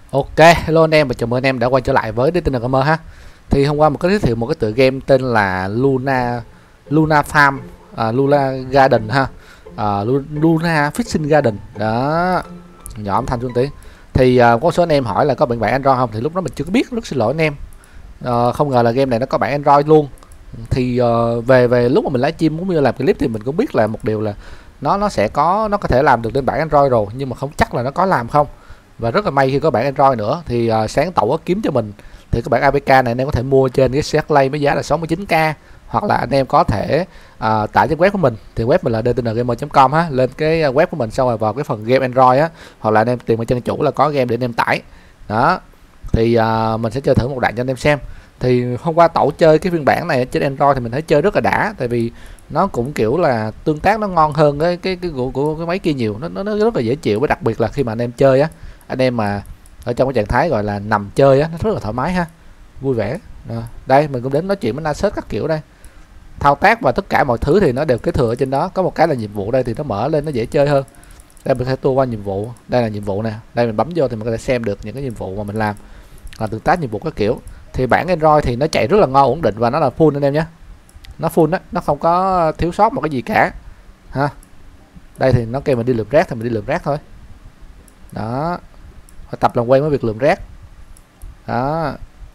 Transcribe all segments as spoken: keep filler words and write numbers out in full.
Ok, hello anh em và chào mừng anh em đã quay trở lại với Destiny Gamer ha. Thì hôm qua mình có giới thiệu một cái tựa game tên là Luna Luna Farm, à, Luna Garden ha, à, Luna Fishing Garden đó, nhỏ âm thanh xuống tí. Thì à, có số anh em hỏi là có bản bản Android không, thì lúc đó mình chưa có biết, rất xin lỗi anh em. À, không ngờ là game này nó có bản Android luôn. Thì uh, về về lúc mà mình livestream cũng như làm clip thì mình cũng biết là một điều là nó nó sẽ có, nó có thể làm được trên bản Android rồi, nhưng mà không chắc là nó có làm không. Và rất là may khi có bản Android nữa. Thì uh, sáng tẩu có kiếm cho mình thì cái bản a pê ca này anh em có thể mua trên cái xê hát Play với giá là sáu mươi chín k, hoặc là anh em có thể uh, tải trên web của mình. Thì web mình là d t n gamer chấm com ha, lên cái web của mình xong rồi vào cái phần game Android á, hoặc là anh em tìm ở chân chủ là có game để anh em tải đó. Thì uh, mình sẽ chơi thử một đoạn cho anh em xem. Thì hôm qua tẩu chơi cái phiên bản này trên Android thì mình thấy chơi rất là đã, tại vì nó cũng kiểu là tương tác nó ngon hơn cái cái cái của, của cái máy kia nhiều, nó, nó nó rất là dễ chịu. Với đặc biệt là khi mà anh em chơi á, anh em mà ở trong cái trạng thái gọi là nằm chơi á, nó rất là thoải mái ha, vui vẻ. À, đây mình cũng đến nói chuyện với Nasus các kiểu đây, thao tác và tất cả mọi thứ thì nó đều kế thừa ở trên đó. Có một cái là nhiệm vụ đây thì nó mở lên nó dễ chơi hơn. Đây mình sẽ tua qua nhiệm vụ, đây là nhiệm vụ nè, đây mình bấm vô thì mình có thể xem được những cái nhiệm vụ mà mình làm, là tương tác nhiệm vụ các kiểu. Thì bản Android thì nó chạy rất là ngon, ổn định và nó là full anh em nhé, nó full đó, nó không có thiếu sót một cái gì cả ha. Đây thì nó kêu mình đi lượm rác thì mình đi lượm rác thôi đó, phải tập làm quen với việc lượm rác đó.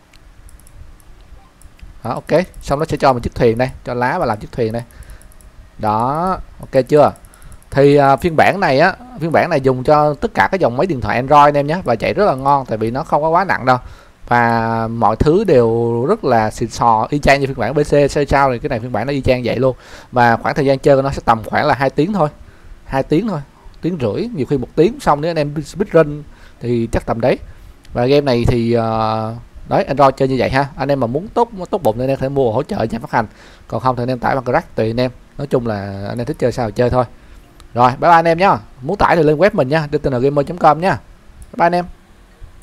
Đó, ok, xong nó sẽ cho mình chiếc thuyền đây, cho lá và làm chiếc thuyền đây đó, ok chưa. Thì uh, phiên bản này á, phiên bản này dùng cho tất cả các dòng máy điện thoại Android anh em nhé, và chạy rất là ngon, tại vì nó không có quá nặng đâu, và mọi thứ đều rất là xịn sò, y chang như phiên bản pê xê. Sao sao thì cái này phiên bản nó y chang vậy luôn. Và khoảng thời gian chơi của nó sẽ tầm khoảng là hai tiếng thôi, hai tiếng thôi, tiếng rưỡi, nhiều khi một tiếng xong. Nếu anh em speedrun thì chắc tầm đấy. Và game này thì uh, đấy, Android chơi như vậy ha. Anh em mà muốn tốt tốt bụng thì anh em phải mua hỗ trợ nhà phát hành, còn không thì anh em tải bằng crack tùy anh em. Nói chung là anh em thích chơi sao thì chơi thôi. Rồi bye bye anh em nhá, muốn tải thì lên web mình nha, d t n gamer chấm com nha, bye bye anh em.